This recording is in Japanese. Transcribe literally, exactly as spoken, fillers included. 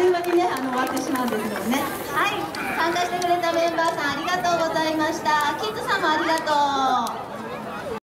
いう間にねあの終わってしまうんですけどね。はい、参加してくれたメンバーさんありがとうございました。キッズさんもありがとう。